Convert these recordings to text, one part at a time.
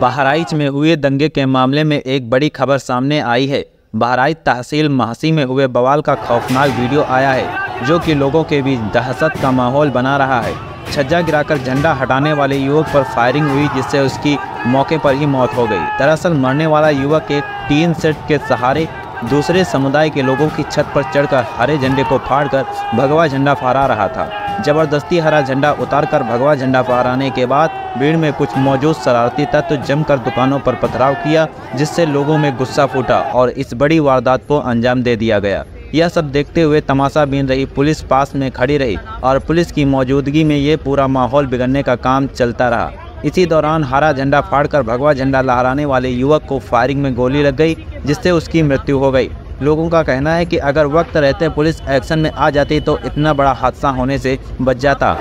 बहराइच में हुए दंगे के मामले में एक बड़ी खबर सामने आई है। बहराइच तहसील महासी में हुए बवाल का खौफनाक वीडियो आया है, जो कि लोगों के बीच दहशत का माहौल बना रहा है। छज्जा गिराकर झंडा हटाने वाले युवक पर फायरिंग हुई, जिससे उसकी मौके पर ही मौत हो गई। दरअसल मरने वाला युवक एक टीन सेट के सहारे दूसरे समुदाय के लोगों की छत पर चढ़कर हरे झंडे को फाड़कर भगवा झंडा फहरा रहा था। जबरदस्ती हरा झंडा उतारकर भगवा झंडा फहराने के बाद भीड़ में कुछ मौजूद शरारती तत्व जमकर दुकानों पर पथराव किया, जिससे लोगों में गुस्सा फूटा और इस बड़ी वारदात को अंजाम दे दिया गया। यह सब देखते हुए तमाशा बीन रही पुलिस पास में खड़ी रही और पुलिस की मौजूदगी में ये पूरा माहौल बिगड़ने का काम चलता रहा। इसी दौरान हरा झंडा फाड़कर भगवा झंडा लहराने वाले युवक को फायरिंग में गोली लग गई, जिससे उसकी मृत्यु हो गई। लोगों का कहना है कि अगर वक्त रहते पुलिस एक्शन में आ जाती तो इतना बड़ा हादसा होने से बच जाता।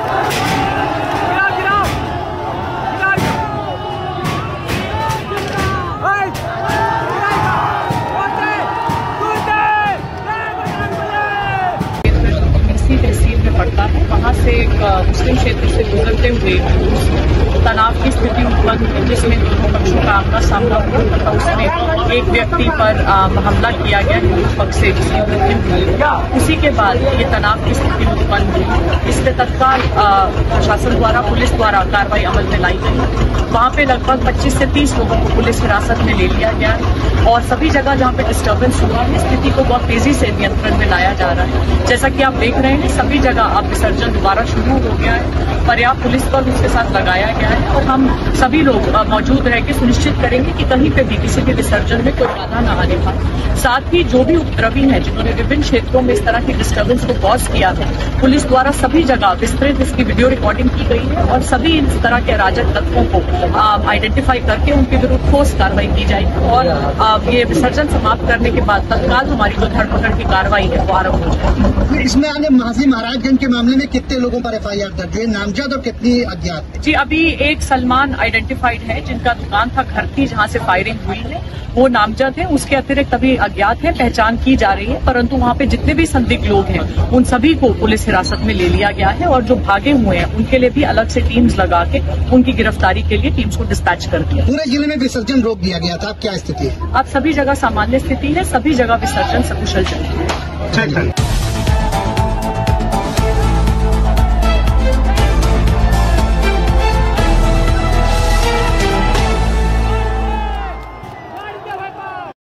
तहसील में पड़ता है, वहाँ से एक मुस्लिम क्षेत्र से गुजरते हुए तनाव की स्थिति उत्पन्न हुई, जिसमें दोनों पक्षों का आमना सामना हुआ तथा उसमें एक व्यक्ति पर हमला किया गया हिंदू पक्ष से, जिसकी मृत्यु हुई। उसी के बाद ये तनाव की स्थिति उत्पन्न हुई। इस पर तत्काल प्रशासन द्वारा पुलिस द्वारा कार्रवाई अमल में लाई गई। वहाँ पे लगभग 25 से 30 लोगों को पुलिस हिरासत में ले लिया गया और सभी जगह जहाँ पे डिस्टर्बेंस हुआ है, स्थिति को बहुत तेजी से नियंत्रण में लाया जा रहा है। जैसा कि आप देख रहे हैं, सभी जगह अब विसर्जन दोबारा शुरू हो गया है। पर्याप्त पुलिस बल उसके साथ लगाया गया है और हम सभी लोग मौजूद रह के सुनिश्चित करेंगे कि कहीं पे भी किसी भी विसर्जन में कोई बाधा न आने पाए। साथ ही जो भी उपद्रवी हैं, जिन्होंने विभिन्न क्षेत्रों में इस तरह की डिस्टर्बेंस को कॉज किया है, पुलिस द्वारा सभी जगह विस्तृत इसकी वीडियो रिकॉर्डिंग की गई है और सभी इस तरह के अराजक तत्वों को आइडेंटिफाई करके उनके विरुद्ध ठोस कार्रवाई की जाएगी और ये विसर्जन समाप्त करने के बाद तत्काल हमारी जो धरपकड़ की कार्रवाई है वो आरंभ हो जाएगी। इसमें आगे महासी महाराजगंज के मामले में कितने लोगों पर FIR दर्ज है, नामजद और कितनी अज्ञात? जी, अभी एक सलमान आइडेंटिफाइड है, जिनका दुकान था घर थी जहां से फायरिंग हुई है, वो नामजद है। उसके अतिरिक्त अभी अज्ञात है, पहचान की जा रही है, परंतु वहां पे जितने भी संदिग्ध लोग हैं उन सभी को पुलिस हिरासत में ले लिया गया है और जो भागे हुए हैं उनके लिए भी अलग से टीम्स लगा के उनकी गिरफ्तारी के लिए टीम्स को डिस्पैच कर दिया। पूरे जिले में विसर्जन रोक दिया गया था, अब क्या स्थिति है? अब सभी जगह सामान्य स्थिति है, सभी जगह विसर्जन सकुशल चल रहा है।